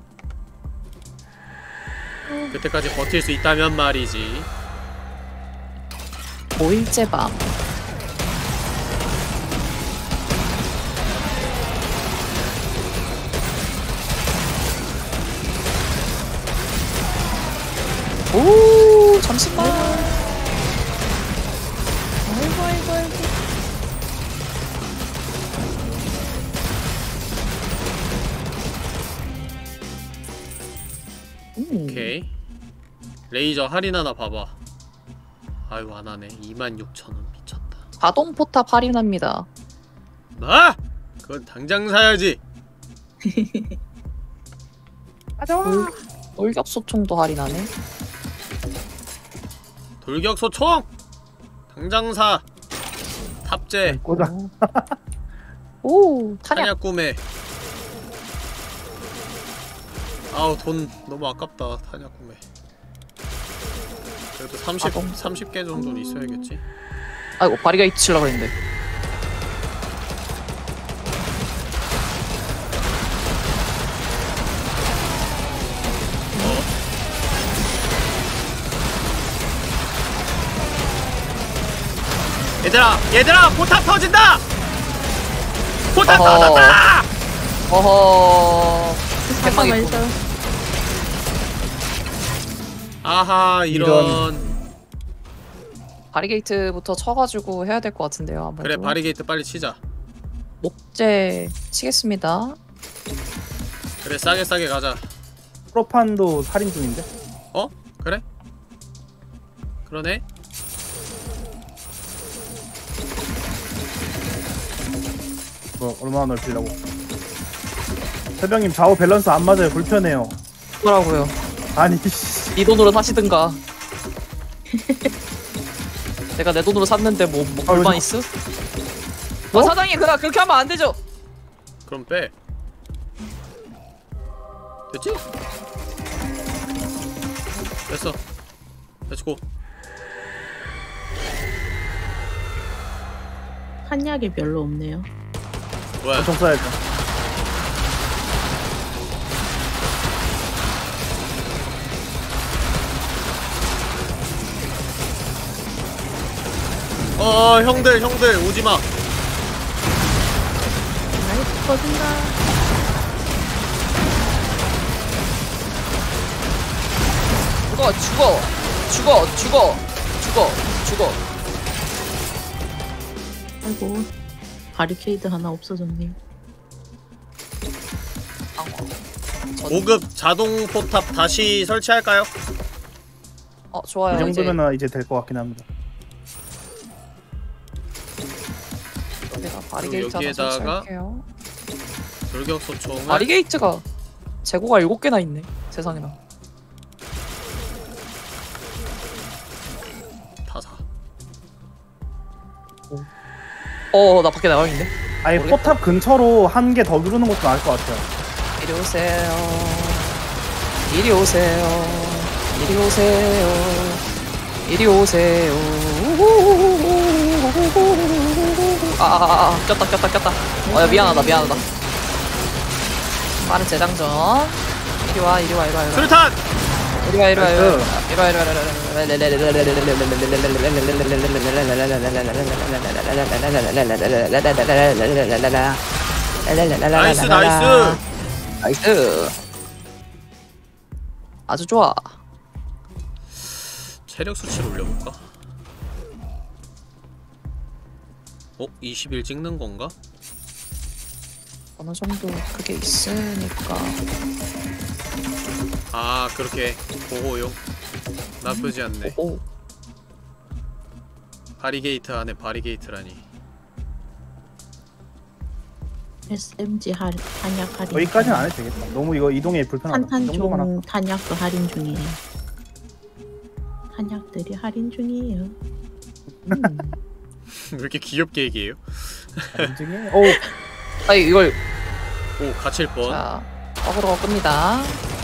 그때까지 버틸 수 있다면 말이지. 오일째 밤. 오, 잠시만. 아이고 아이고 아이고. 음. 오케이. 레이저 할인 하나 봐봐. 아유 안하네. 이만 육천 원 미쳤다. 자동 포탑 할인합니다. 아! 그건 당장 사야지. 돌, 돌격소총도 할인하네. 돌격소총! 당장 사. 탑재. 꽂아. 오, 탄약. 탄약 구매. 아우 돈 너무 아깝다. 탄약 구매. 그래도 삼십, 아, 너무- 삼십 개 정도는 있어야겠지. 아이고, 바리게이트 치려고 했는데. 얘들아! 얘들아! 포탑 터진다! 포탑 어허. 터졌다! 어허. 잠깐만 대박이군. 일단 아하 이런. 바리게이트부터 쳐가지고 해야 될 것 같은데요. 아무래도. 그래 바리게이트 빨리 치자. 목재 치겠습니다. 그래 싸게 싸게 가자. 프로판도 할인 중인데. 어? 그래? 그러네? 뭐 얼마나 넓히려고. 새병님 좌우 밸런스 안 맞아요. 불편해요. 뭐라고요? 아니 씨. 네 돈으로 사시든가. 내가 내 돈으로 샀는데 뭐, 뭐 아, 불만 왜 있어? 뭐? 어? 사장님 그냥 그렇게 하면 안 되죠. 그럼 빼. 됐지? 됐어. 렛츠고. 한약이 별로 없네요. 뭐야? 엄청 써야죠. 어 형들 형들 오지마. 나이스 터진다. 죽어 죽어 죽어 죽어 죽어 죽어. 아이고 바리케이드 하나 없어졌네. 고급 자동 포탑 다시 설치할까요? 어 좋아요. 이 이제 정도면 이제 될 것 같긴 합니다. 여기다 그리고 바리게이트 하나 여기에다가 설치할게요. 돌격 소총을 바리게이트가 재고가 일곱 개나 있네. 세상에나. 다 사. 어 나 밖에 나가 있네. 아예 모르겠다. 포탑 근처로 한 개 더 누르는 것도 나을 것 같아요. 이리 오세요. 이리 오세요. 이리 오세요. 이리 오세요. 아아아 아, 아, 꼈다 꼈다 꼈다. 어야 미안하다 미안하다. 빠른 재장전. 이리 와 이리 와 이리 와 이리 와. 수류탄! 이리 와 이리 와 이리 와 이리 와 이리 와. 나이스 나이스! 나이스. 아주 좋아. 체력 수치를 올려볼까? 어? 이십 일 찍는 건가? 어느 정도 그게 있으니까. 아 그렇게 보호용? 나쁘지 않네. 오. 바리게이트 안에 바리게이트라니. 에스엠지 할, 한약 할인. 여기까지는 안 해도 되겠다. 너무 이거 이동이 불편하다. 이 정도만 탄탄종 탄약도 할인 중이에요. 한약들이 할인 중이에요. 음. 왜 이렇게 귀엽게 얘기해요? 인증해. 오, 아 이걸 오 갇힐 뻔. 자 먹으러 겁니다.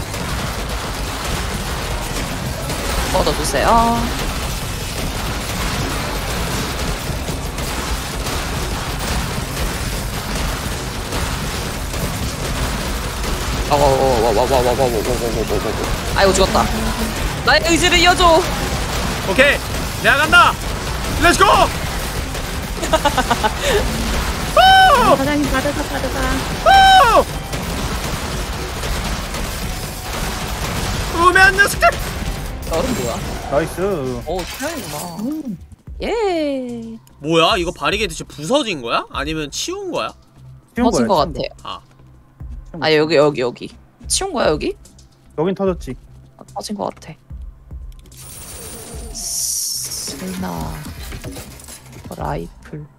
뻗어주세요. 아이고 죽었다. 나의 의지를 이어줘. 오케이! 내가 간다! 렛츠고! 아, 사장님 빠르다 빠르다. 우매한 녀석들! 너는 뭐야? 나이스. 오 태양이구나. 음. 예. 뭐야? 이거 바리게이트 지금 부서진 거야? 아니면 치운 거야? 쉬운 터진 것 거야, 같아. 쉬운 아 아 여기 여기 여기. 치운 거야 여기? 거. 여긴 터졌지. 아, 터진 것 같아. 스나 라이플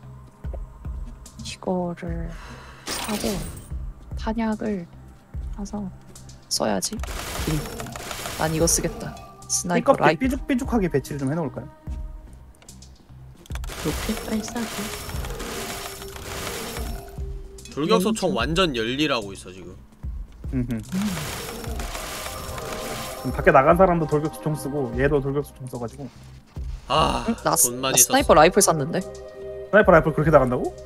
이거를 사고 탄약을 사서 써야지. 난 이거 쓰겠다. 스나이퍼 삐껍게 라이플. 삐죽삐죽하게 배치를 좀 해놓을까요? 로켓 발사기. 돌격 소총 완전 열리라고 있어 지금. 음흠. 지금 밖에 나간 사람도 돌격수총 쓰고 얘도 돌격수총 써가지고 아, 응? 나, 돈 나 많이 스나이퍼 썼어. 라이플 샀는데. 스나이퍼 라이플 그렇게 나간다고?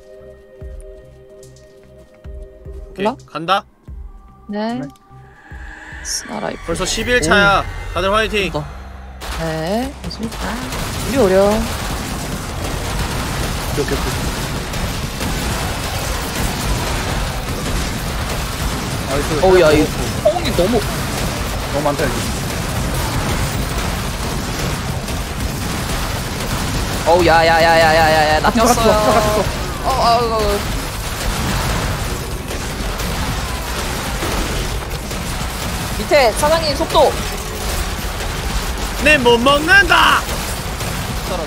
오케이, 몰라? 간다. 네. 네. 스나 라이플. 벌써 십일 차야. 다들 화이팅. 어. 네. 무술까? 우리 어려. 이렇게 나이스. 어우 야 이 뽕이 너무. 너무 많다 여기. 어우 야야야야야야야 나 꼈어요. 들어갔어, 어, 어, 어, 어. 밑에 사장님 속도. 내 못 먹는다. 저런.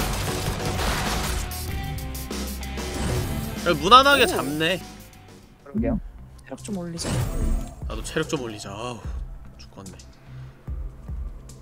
야, 무난하게 잡네. 그러게요. 체력 좀 올리자. 나도 체력 좀 올리자. 아우, 죽겠네.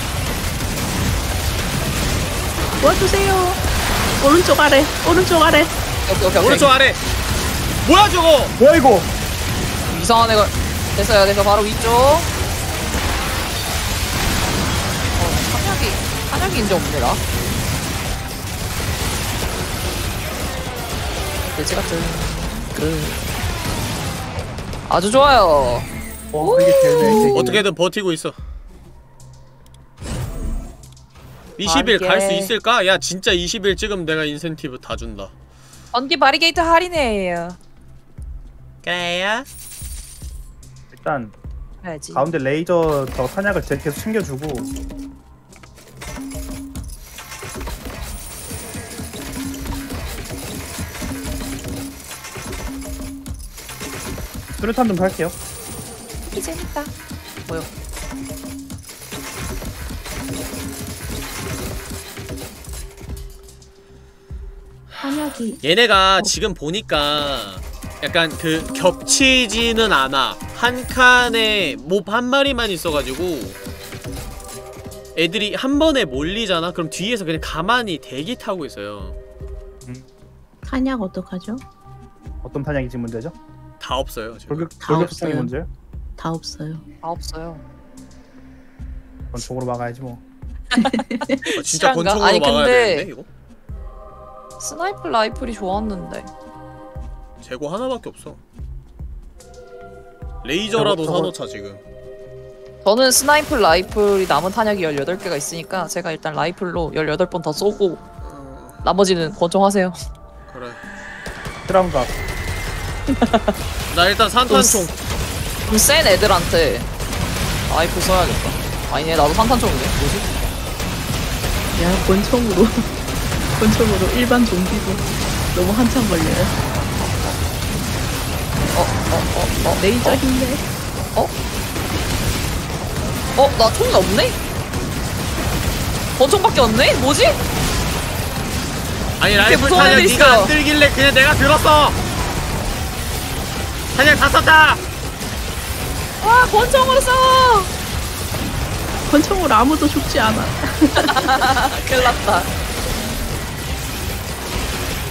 도와주세요. 오른쪽 아래, 오른쪽 아래. 오케이 오케이 오른쪽 오케이. 아래. 뭐야 저거? 뭐야 이거? 이상한 애가 됐어요. 그래서 바로 위쪽. 어, 탄약이 탄약이 이제 없네라. 돼지 같은 그 아주 좋아요. 어 이게 되네. 어떻게든 버티고 있어. 이십 일 갈 수 함께. 있을까? 야 진짜 이십 일 찍으면 내가 인센티브 다 준다. 번개 바리게이트 할인해요. 그래요? 일단 해야지. 가운데 레이저 저 탄약을 제 계속 챙겨주고. 수류탄 좀 살게요. 이게 재밌다. 뭐요? 한약이 얘네가 지금 보니까 약간 그 겹치지는 않아. 한 칸에 몹 한 마리만 있어가지고 애들이 한 번에 몰리잖아? 그럼 뒤에서 그냥 가만히 대기 타고 있어요. 한약 어떡하죠? 어떤 탄약이 지금 문제죠? 다 없어요 지금. 돌격 다 돌격 없어요. 수상이 문제요? 다 없어요. 아 없어요. 권총으로 막아야지 뭐. 아, 진짜 실한가? 권총으로 아니, 막아야 근데- 되는데 이거? 스나이퍼 라이플이 좋았는데. 재고 하나밖에 없어. 레이저라도 저거- 사놓자 지금. 저는 스나이퍼 라이플이 남은 탄약이 열여덟 개가 있으니까 제가 일단 라이플로 열여덟 번 더 쏘고 나머지는 권총하세요. 그래. 트라운각. 나 일단 산탄총. 좀 센 애들한테 라이플 써야겠다. 아니네 나도 산탄총인데 뭐지? 야, 권총으로. 권총으로 일반 좀비도 너무 한참 걸려요. 어? 어? 어? 어? 레이저 힘내. 어? 어? 나 총이 없네? 권총밖에 없네? 뭐지? 아니 라이플 무서운 탄약 애들 니가 있어. 안 들길래 그냥 내가 들었어. 탄약 다 썼다. 와 권총으로 써! 권총으로 아무도 죽지 않아. 큰일 났다.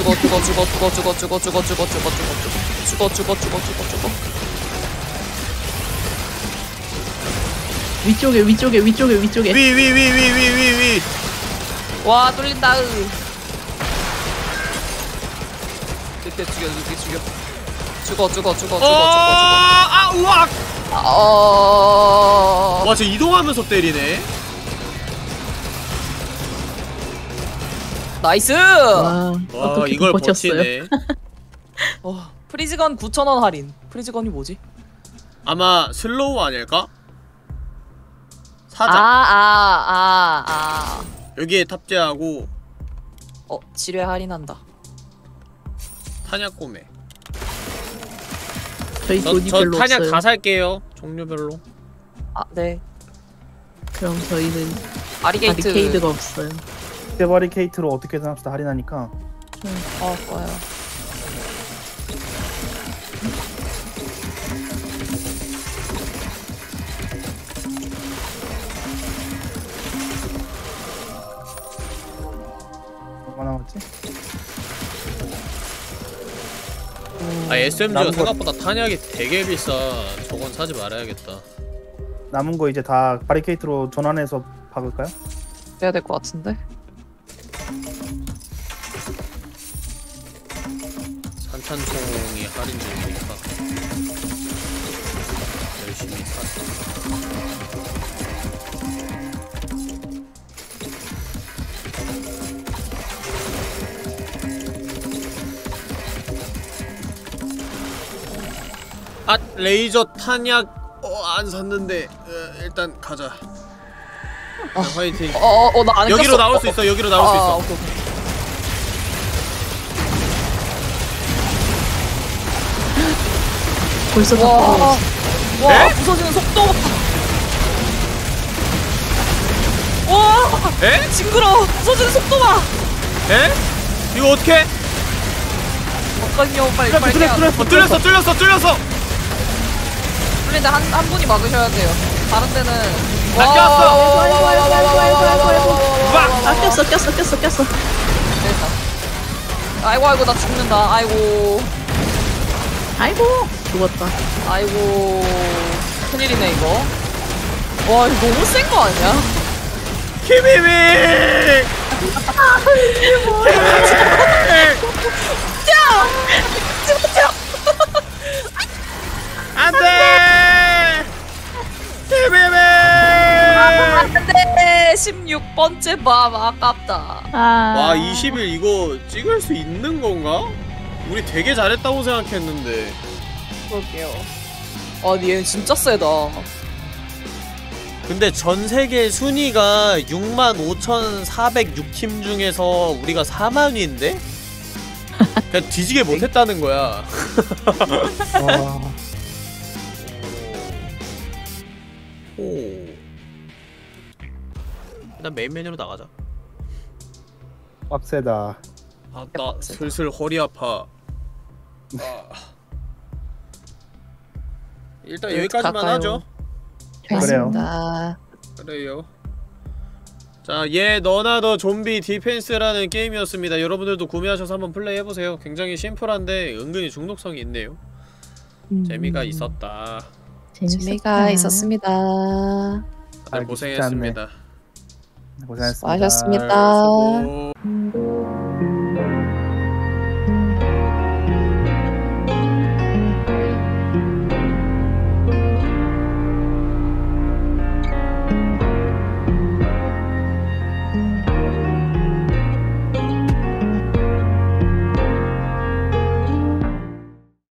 죽어 죽어 죽어 죽어 죽어 죽어 죽어 죽어 죽어 죽어 죽어 죽어 죽어 죽어 죽어 위쪽에 위쪽에 위쪽에 위쪽에. 위 위 위 위 위 위 위. 와 뚫린다. 이때 죽여 이때 죽여. 죽어 죽어 죽어 죽어 죽어 아 우악. 죽어. 어. 와, 쟤 이동하면서 때리네. 나이스. 와, 와, 어떻게 이걸 버텼어요? 버티네. 어, 프리즈건 구천 원 할인. 프리즈건이 뭐지? 아마 슬로우 아닐까? 사자. 아아아 아, 아. 여기에 탑재하고 어 지뢰 할인한다. 탄약 구매. 저희 저, 돈이 저 별로 탄약 없어요. 다 살게요. 종류별로. 아 네. 그럼 저희는 바리게이트. 바리케이드가 없어요. 바리케이트로 어떻게든 합시다. 할인하니까. 어 좋아요. 뭐가 나왔지? 아, 에스엠지가 남은 거- 생각보다 탄약이 되게 비싸. 저건 사지 말아야겠다. 남은 거 이제 다 바리케이트로 전환해서 박을까요? 해야 될 것 같은데. 산탄총이 할인 중이니까 열심히 사. 아, 레이저 탄약 어, 안 샀는데 어, 일단 가자. 자, 화이팅. 어어나안 여기로 나올 수 있어. 여기로 나올 수 있어. 오케이, 오케이. 벌써 다 와, 떨어졌어. 와 에? 부서지는 속도. 와, 에? 징그러. 부서지는 속도 봐. 에? 이거 어떻게? 잠깐요, 빨리 빨리. 뚫렸어, 해야- 어, 뚫렸어, 뚫렸어, 뚫렸어. 뚫린데 한 한 분이 막으셔야 돼요. 다른 데는. 나 와, 꼈어. 와, 와, 와, 와, 와, 와, 와, 와, 와, 와, 와, 와, 막. 아 꼈어 꼈어 꼈어 꼈어. 됐다. 아이고 아이고 나 죽는다. 아이고 아이고 죽었다. 아이고 큰일이네 이거. 와 이거 너무 센 거 아니야? 키미미. 안돼. 키미미. 안돼. 십육 번째 밤 아깝다. 아. 와, 이십 일 이거 찍을 수 있는 건가? 우리 되게 잘했다고 생각했는데. 그럴게요. 아니 얘는 진짜 세다. 근데 전 세계 순위가 육만 오천사백육 팀 중에서 우리가 사만 위인데? 그냥 뒤지게 못했다는 거야. 와, 오. 일단 메인 메뉴로 나가자. 빡세다. 아, 나 슬슬 허리 아파. 아. 일단 여기까지만 갈까요? 하죠. 그래요. 그래요. 자, 예, 너나 더 좀비 디펜스라는 게임이었습니다. 여러분들도 구매하셔서 한번 플레이해보세요. 굉장히 심플한데 은근히 중독성이 있네요. 음. 재미가 있었다. 재미가 있었습니다. 다들 알기 쉽지 고생했습니다. 고생했습니다. 수고하셨습니다. 잘 수고.